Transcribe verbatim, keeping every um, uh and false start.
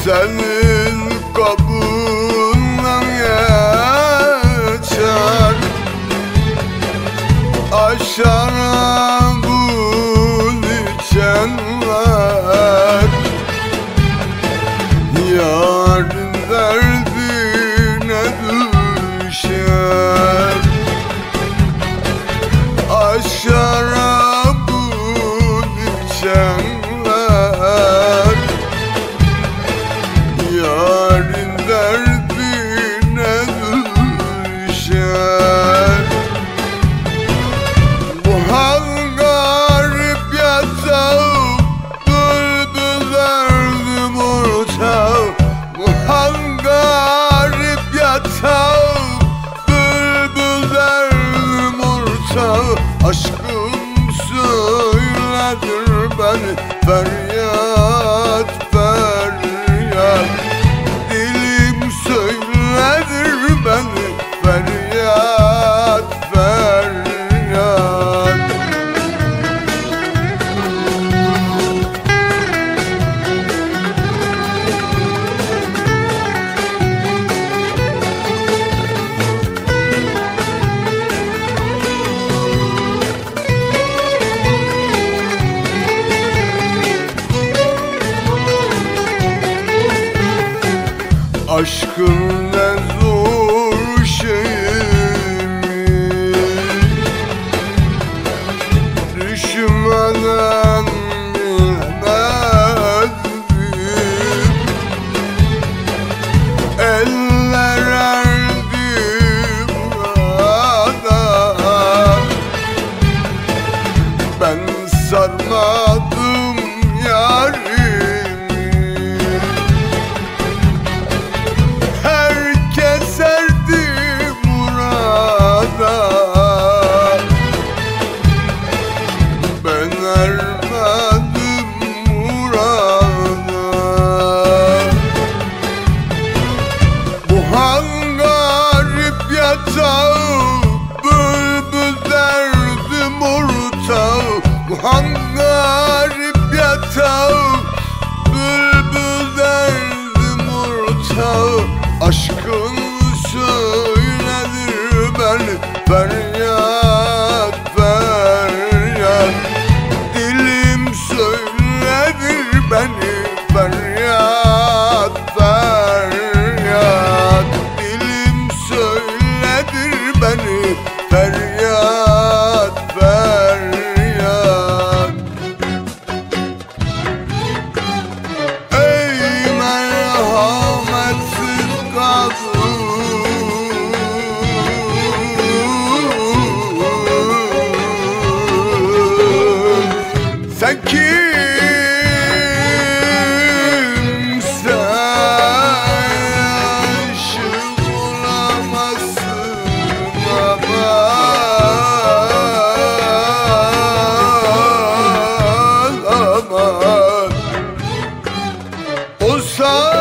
senin kapından geçer. Aşağı bul içenler, yarın derdine düşer. Aşağı bul içenler, yarın derdine düşer. Bu hal garip yatağı, bülbül derdim ortağı. Bu hal garip yatağı, bülbül derdim ortağı. Aşkım söyledir beni, feryat feryat. Dilim söyledir beni, feryat feryat. Aşkın ne zor şeymiş, düşmeden bilmezdim. Eller erdi burada, ben sarmadım yarimi. Herkes erdi burada, ben ermedim murada. Bu hal garip yatağı, bülbül derdim ortağı. Bu hal garip yatağı, bülbül derdim ortağı. Aşkın söyledir beni, feryat feryat. Dilim söyledir beni, feryat feryat. Dilim söyledir beni, feryat feryat. Ey merhametsiz kadın, sen kimsen aşık olamazsın aman aman. O